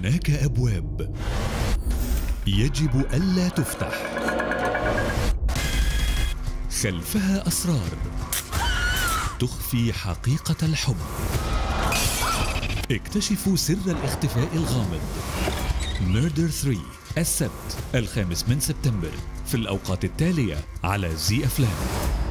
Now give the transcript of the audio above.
هناك أبواب يجب ألا تفتح، خلفها أسرار تخفي حقيقة الحب. اكتشفوا سر الاختفاء الغامض. Murder 3 السبت 5 سبتمبر في الأوقات التالية على زي أفلام.